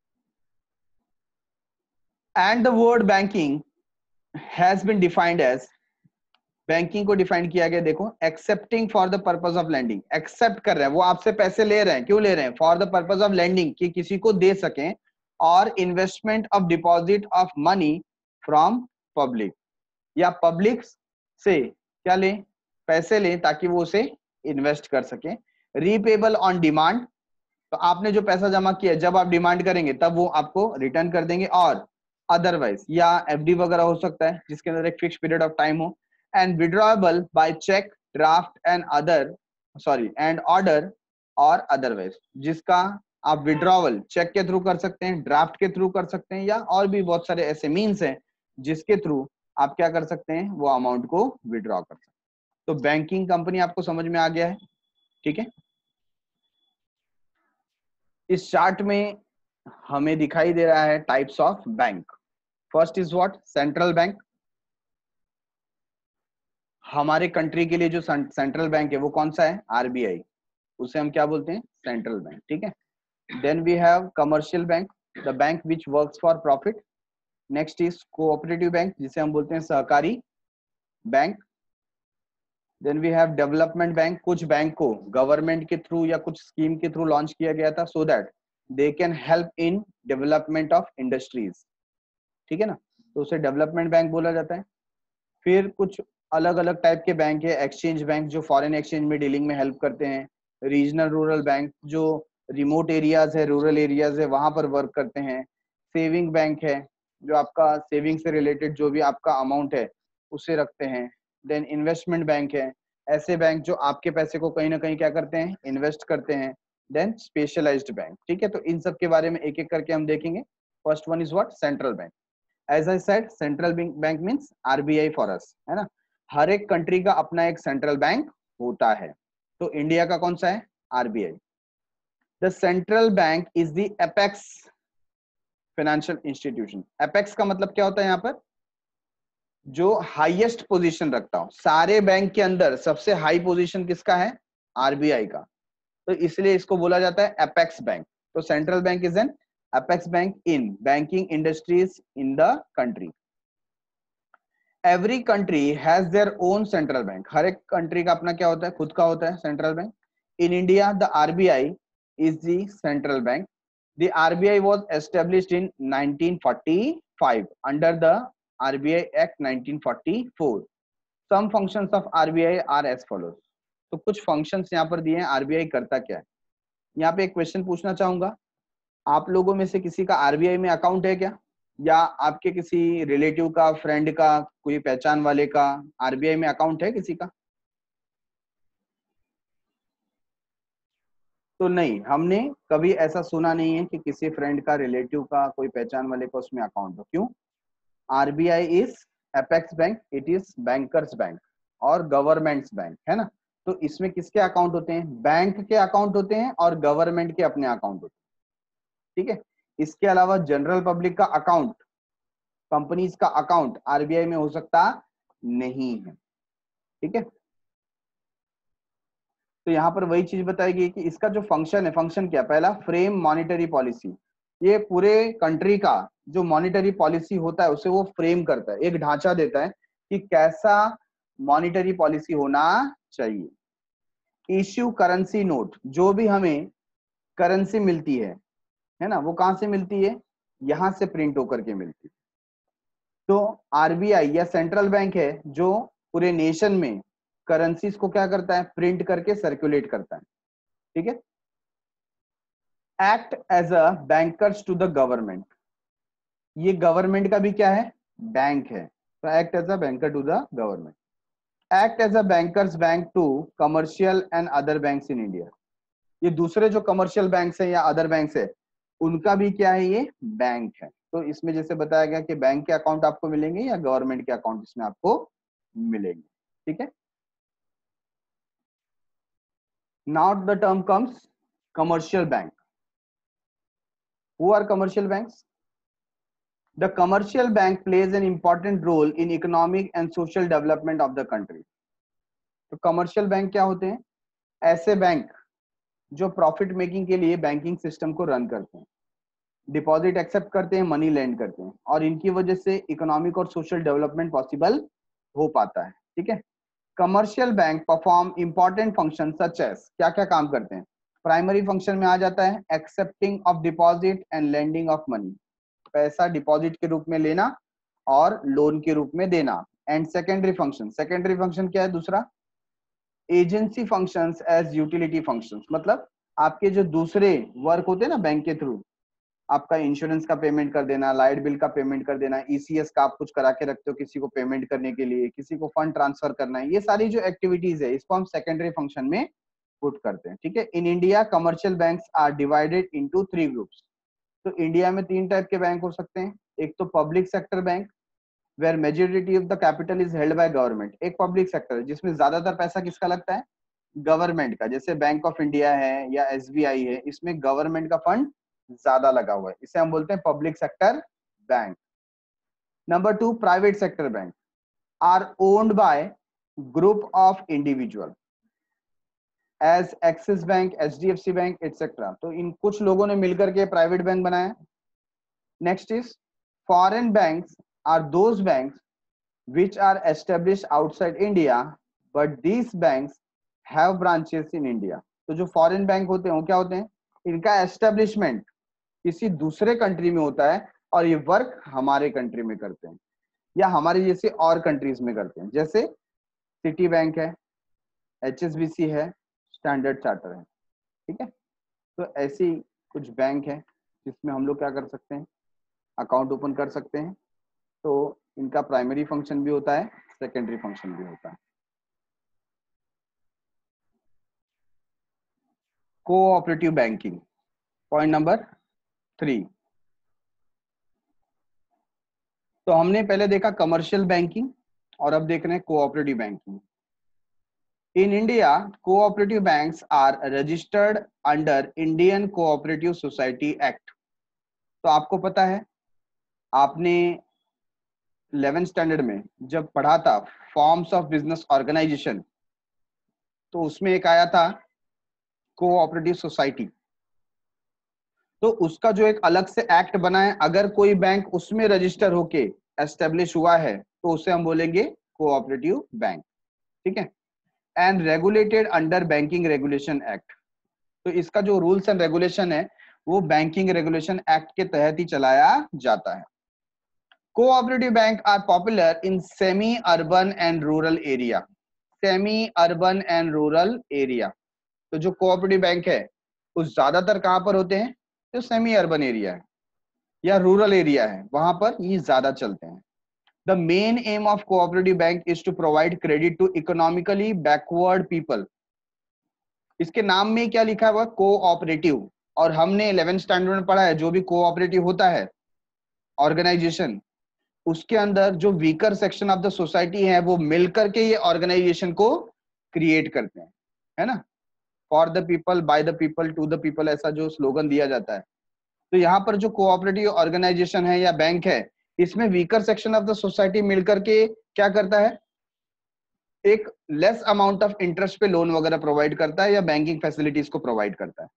And the word banking has been defined as, banking को डिफाइन किया गया, देखो, accepting for the purpose of lending, accept कर रहे हैं, वो आपसे पैसे ले रहे हैं, क्यों ले रहे हैं? For the purpose of lending, कि किसी को दे सकें, और investment of deposit of money from public, या पब्लिक से क्या लें? पैसे लें ताकि वो उसे इन्वेस्ट कर सके। रीपेबल ऑन डिमांड, तो आपने जो पैसा जमा किया, जब आप डिमांड करेंगे तब वो आपको रिटर्न कर देंगे। और अदरवाइज, या एफडी वगैरह हो सकता है जिसके अंदर एक फिक्स पीरियड ऑफ टाइम हो। And withdrawable by cheque, draft and other, sorry, and order और अदरवाइज, जिसका आप विड्रॉवल चेक के थ्रू कर सकते हैं, ड्राफ्ट के थ्रू कर सकते हैं, या और भी बहुत सारे ऐसे मीन्स हैं जिसके थ्रू आप क्या कर सकते हैं? वो अमाउंट को विड्रॉ कर सकते हैं। तो बैंकिंग कंपनी आपको समझ में आ गया है, ठीक है। इस चार्ट में हमें दिखाई दे रहा है types of bank. First is what? Central bank. हमारे कंट्री के लिए जो सेंट्रल बैंक है वो कौन सा है? आरबीआई, उसे हम क्या बोलते हैं? सेंट्रल बैंक, ठीक है। Then we have commercial bank, the bank which works for profit. Next is cooperative bank, जिसे हम बोलते हैं सहकारी bank. Then we have development bank, कुछ बैंक को गवर्नमेंट के थ्रू या कुछ स्कीम के थ्रू लॉन्च किया गया था so that they can help in development of industries, ठीक है ना, तो उसे डेवलपमेंट बैंक बोला जाता है। फिर कुछ अलग अलग टाइप के बैंक है, एक्सचेंज बैंक जो फॉरेन एक्सचेंज में डीलिंग में हेल्प करते हैं, रीजनल रूरल बैंक जो रिमोट एरियाज है, रूरल एरियाज है, वहां पर वर्क करते हैं, सेविंग बैंक है जो आपका सेविंग से रिलेटेड जो भी आपका अमाउंट है उसे रखते हैं। देन इन्वेस्टमेंट बैंक है, ऐसे बैंक जो आपके पैसे को कहीं ना कहीं क्या करते हैं? इन्वेस्ट करते हैं। देन स्पेशलाइज्ड बैंक, ठीक है। तो इन सब के बारे में एक एक करके हम देखेंगे। First one is what? Central bank. As I said, central bank means RBI for us, है ना। हर एक कंट्री का अपना एक सेंट्रल बैंक होता है, तो इंडिया का कौन सा है? RBI. The central bank is the apex financial institution. Apex का मतलब क्या होता है? यहाँ पर जो हाईएस्ट पोजीशन रखता हो, सारे बैंक के अंदर सबसे हाई पोजीशन किसका है? आरबीआई का, तो इसलिए इसको बोला जाता है एपेक्स बैंक। तो central bank is an apex bank in banking industries in the country. Every country has their own central bank, हर एक कंट्री का अपना क्या होता है? खुद का होता है central bank. In India the RBI is the central bank. The RBI was established in 1945 under the RBI act 1944। Some functions of RBI are as follows. तो कुछ फंक्शंस यहाँ पर दिए हैं, आरबीआई करता क्या है। यहाँ पे एक क्वेश्चन पूछना चाहूंगा, आप लोगों में से किसी का आरबीआई में अकाउंट है क्या? या आपके किसी रिलेटिव का, फ्रेंड का, कोई पहचान वाले का आरबीआई में अकाउंट है किसी का? तो नहीं, हमने कभी ऐसा सुना नहीं है कि किसी फ्रेंड का, रिलेटिव का, कोई पहचान वाले का उसमें अकाउंट हो। क्यों? RBI is apex bank, it is banker's bank और गवर्नमेंट्स बैंक, है ना। तो इसमें किसके अकाउंट होते हैं? बैंक के अकाउंट होते हैं और गवर्नमेंट के अपने अकाउंट होते हैं, ठीक है। इसके अलावा जनरल पब्लिक का अकाउंट, कंपनीज का अकाउंट आरबीआई में हो सकता नहीं है, ठीक है। तो यहाँ पर वही चीज बताई गई कि इसका जो फंक्शन है, फंक्शन क्या? पहला, फ्रेम मॉनेटरी पॉलिसी, ये पूरे कंट्री का जो मॉनेटरी पॉलिसी होता है उसे वो फ्रेम करता है, एक ढांचा देता है कि कैसा मॉनेटरी पॉलिसी होना चाहिए। इश्यू करेंसी नोट, जो भी हमें करेंसी मिलती है ना, वो कहाँ से मिलती है? यहाँ से प्रिंट होकर के मिलती है। तो आरबीआई या सेंट्रल बैंक है जो पूरे नेशन में करेंसीज को क्या करता है? प्रिंट करके सर्कुलेट करता है, ठीक है। Act as a bankers to the government, ये गवर्नमेंट का भी क्या है? बैंक है, तो act as a banker to the government. Act as a bankers bank to commercial and other banks in India, ये दूसरे जो कमर्शियल बैंक्स है या अदर बैंक्स है उनका भी क्या है? ये बैंक है। तो इसमें जैसे बताया गया कि बैंक के अकाउंट आपको मिलेंगे या गवर्नमेंट के अकाउंट इसमें आपको मिलेंगे, ठीक है। Now the term comes commercial bank. Who are commercial banks? The commercial bank plays an important role in economic and social development of the country. तो कमर्शियल बैंक क्या होते हैं? ऐसे बैंक जो प्रॉफिट मेकिंग के लिए बैंकिंग सिस्टम को run करते हैं, डिपॉजिट एक्सेप्ट करते हैं, मनी लेंड करते हैं, और इनकी वजह से इकोनॉमिक और सोशल डेवलपमेंट पॉसिबल हो पाता है। ठीक है। Commercial bank perform important function such as, क्या क्या काम करते हैं? प्राइमरी फंक्शन में आ जाता है accepting of deposit and lending of money, पैसा डिपॉजिट के रूप में लेना और लोन के रूप में देना। And secondary function, secondary function क्या है दूसरा? Agency functions as utility functions, मतलब आपके जो दूसरे वर्क होते हैं ना बैंक के थ्रू, आपका इंश्योरेंस का पेमेंट कर देना, लाइट बिल का पेमेंट कर देना, ईसीएस का आप कुछ करा के रखते हो किसी को पेमेंट करने के लिए, किसी को फंड ट्रांसफर करना है, ये सारी जो एक्टिविटीज है इसको हम सेकेंडरी फंक्शन में पुट करते हैं। ठीक है। In India commercial banks are divided into 3 groups. तो इंडिया में 3 टाइप के बैंक हो सकते हैं। एक तो public sector bank where majority of the capital is held by government, एक पब्लिक सेक्टर जिसमें ज्यादातर पैसा किसका लगता है? गवर्नमेंट का, जैसे बैंक ऑफ इंडिया है या एसबीआई है, इसमें गवर्नमेंट का फंड ज्यादा लगा हुआ है, इसे हम बोलते हैं public sector bank. Number 2 private sector bank are owned by group of individual as Axis bank, HDFC bank etcetera. तो इन कुछ लोगों ने मिलकर के प्राइवेट बैंक बनाया। Next is foreign banks are those banks which are established outside India but these banks have branches in India। तो जो फॉरेन बैंक होते हैं वो क्या होते हैं? इनका एस्टेब्लिशमेंट किसी दूसरे कंट्री में होता है और ये वर्क हमारे कंट्री में करते हैं या हमारे जैसे और कंट्रीज में करते हैं, जैसे सिटी बैंक है, एचएसबीसी है, स्टैंडर्ड चार्टर है। ठीक है। तो ऐसी कुछ बैंक है जिसमें हम लोग क्या कर सकते हैं? अकाउंट ओपन कर सकते हैं। तो इनका प्राइमरी फंक्शन भी होता है, सेकेंडरी फंक्शन भी होता है। Cooperative banking, point number 3। तो हमने पहले देखा कमर्शियल बैंकिंग और अब देख रहे हैं cooperative banking. In India cooperative banks are registered under Indian cooperative society act. तो आपको पता है, आपने 11th स्टैंडर्ड में जब पढ़ा था फॉर्म्स ऑफ बिजनेस ऑर्गेनाइजेशन, तो उसमें एक आया था कोऑपरेटिव सोसाइटी। तो उसका जो एक अलग से एक्ट बना है, अगर कोई बैंक उसमें रजिस्टर होके एस्टेब्लिश हुआ है तो उसे हम बोलेंगे कोऑपरेटिव बैंक। ठीक है। And regulated under banking regulation act. तो इसका जो रूल्स एंड रेगुलेशन है वो बैंकिंग रेगुलेशन एक्ट के तहत ही चलाया जाता है। Cooperative bank are popular in semi urban and rural area, semi urban and rural area. तो जो कोऑपरेटिव बैंक है वो ज्यादातर कहां पर होते हैं? जो सेमी अर्बन एरिया है या रूरल एरिया है वहां पर ये ज्यादा चलते हैं। The main aim of cooperative bank is to provide credit to economically backward people. इसके नाम में क्या लिखा हुआ? कोऑपरेटिव। और हमने 11th स्टैंडर्ड में पढ़ा है जो भी कोऑपरेटिव होता है ऑर्गेनाइजेशन, उसके अंदर जो weaker section of the society है वो मिलकर के ये ऑर्गेनाइजेशन को क्रिएट करते हैं, है ना? For the people, by the people, to the people, ऐसा जो स्लोगन दिया जाता है। तो यहाँ पर जो कोऑपरेटिव ऑर्गेनाइजेशन है या बैंक है, इसमें weaker section of the society मिलकर के क्या करता है? एक लेस अमाउंट ऑफ इंटरेस्ट पे लोन वगैरह प्रोवाइड करता है या बैंकिंग फैसिलिटीज को प्रोवाइड करता है।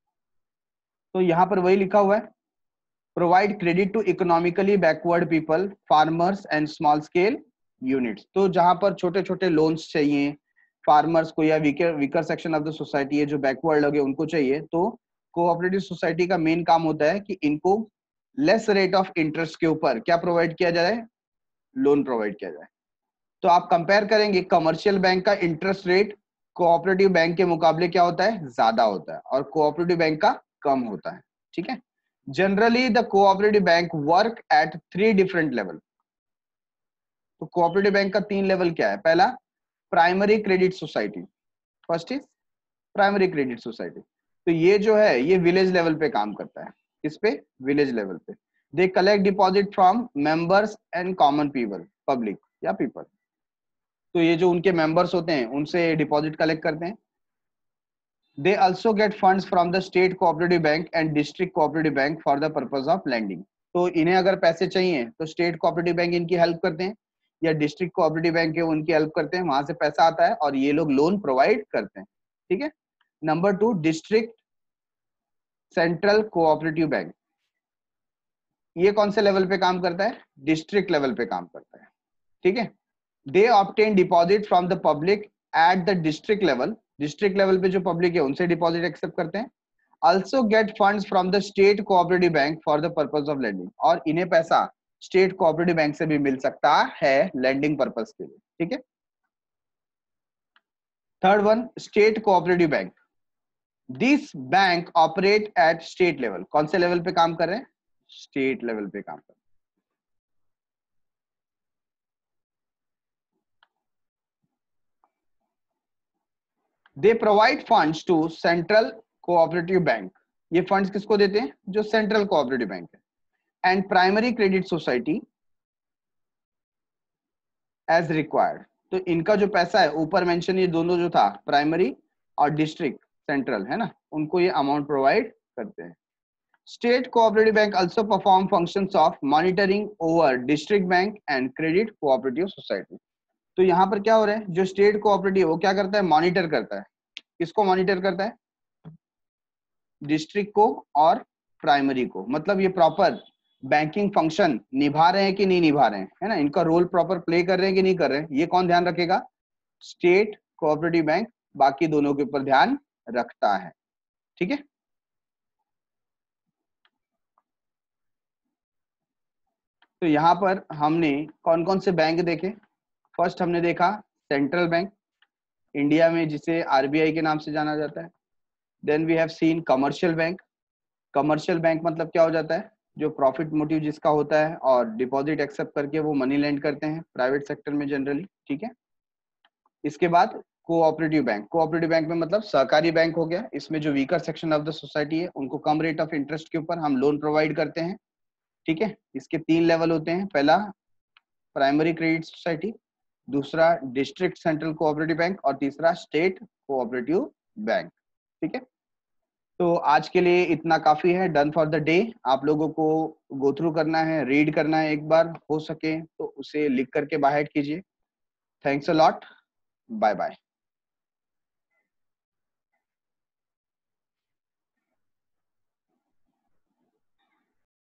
तो यहाँ पर वही लिखा हुआ है, provide credit to economically backward people, farmers and small scale units. तो जहां पर छोटे छोटे लोन्स चाहिए फार्मर्स को या weaker section of the society है जो बैकवर्ड लगे उनको चाहिए, तो कोऑपरेटिव सोसाइटी का मेन काम होता है कि इनको लेस रेट ऑफ इंटरेस्ट के ऊपर क्या प्रोवाइड किया जाए? लोन प्रोवाइड किया जाए। तो आप कंपेयर करेंगे कमर्शियल बैंक का इंटरेस्ट रेट कोऑपरेटिव बैंक के मुकाबले क्या होता है? ज्यादा होता है, और कोऑपरेटिव बैंक का कम होता है। ठीक है। Generally the cooperative bank work at 3 different level. तो कोऑपरेटिव बैंक का 3 लेवल क्या है? पहला primary credit society, first is primary credit society. तो ये जो है ये विलेज लेवल पे काम करता है। किस पे? विलेज लेवल पे। They collect deposit from members and common people, public या पीपल। तो ये जो उनके मेंबर्स होते हैं उनसे डिपॉजिट कलेक्ट करते हैं। They also get funds from the state cooperative bank and district cooperative bank for the purpose of lending। तो इन्हें अगर पैसे चाहिए तो स्टेट कोऑपरेटिव बैंक इनकी हेल्प करते हैं, या डिस्ट्रिक्ट कोऑपरेटिव बैंक है उनकी हेल्प करते हैं, वहां से पैसा आता है और ये लोग लोन प्रोवाइड करते हैं, ठीक है। Number 2 district central cooperative bank, ये कौन से लेवल पे काम करता है? डिस्ट्रिक्ट लेवल पे काम करता है, ठीक है। They obtain deposit from the public at the district level, district level पे जो पब्लिक है उनसे डिपॉजिट एक्सेप्ट करते हैं। also get funds from the state cooperative bank for the purpose of lending, और इन्हें पैसा स्टेट कोऑपरेटिव बैंक से भी मिल सकता है लैंडिंग पर्पस के लिए, ठीक है। Third one state cooperative bank, this bank operate at state level, कौन से लेवल पे काम कर रहे हैं? स्टेट लेवल पे काम कर रहे हैं। They provide funds to central cooperative bank, ये फंड्स किसको देते हैं? जो सेंट्रल कोऑपरेटिव बैंक है। And primary credit society as required, तो इनका जो पैसा है ऊपर मेंशन ये दोनों जो था प्राइमरी और डिस्ट्रिक्ट सेंट्रल है ना, उनको ये अमाउंट प्रोवाइड करते हैं। State cooperative bank also perform functions of monitoring over district bank and credit cooperative society. तो यहाँ पर क्या हो रहा है, जो स्टेट कोऑपरेटिव वो क्या करता है? मॉनिटर करता है। किसको मॉनिटर करता है? डिस्ट्रिक्ट को और प्राइमरी को, मतलब ये प्रॉपर बैंकिंग फंक्शन निभा रहे हैं कि नहीं निभा रहे हैं, है ना, इनका रोल प्रॉपर प्ले कर रहे हैं कि नहीं कर रहे हैं, ये कौन ध्यान रखेगा? स्टेट कोऑपरेटिव बैंक बाकी दोनों के ऊपर ध्यान रखता है, ठीक है। तो यहाँ पर हमने कौन कौन से बैंक देखे? फर्स्ट हमने देखा सेंट्रल बैंक इंडिया में जिसे आरबीआई के नाम से जाना जाता है। Then we have seen commercial bank, commercial bank मतलब क्या हो जाता है? जो प्रॉफिट मोटिव जिसका होता है और डिपॉजिट एक्सेप्ट करके वो मनी लेंड करते हैं प्राइवेट सेक्टर में जनरली, ठीक है। इसके बाद कोऑपरेटिव बैंक, कोऑपरेटिव बैंक में मतलब सहकारी बैंक हो गया, इसमें जो weaker section of the society है उनको कम रेट ऑफ इंटरेस्ट के ऊपर हम लोन प्रोवाइड करते हैं, ठीक है। इसके 3 लेवल होते हैं, पहला प्राइमरी क्रेडिट सोसाइटी, दूसरा डिस्ट्रिक्ट सेंट्रल कोऑपरेटिव बैंक और तीसरा स्टेट कोऑपरेटिव बैंक, ठीक है। तो आज के लिए इतना काफी है, डन फॉर द डे। आप लोगों को गो थ्रू करना है, रीड करना है, एक बार हो सके तो उसे लिख करके बाहर कीजिए। Thanks a lot, bye bye.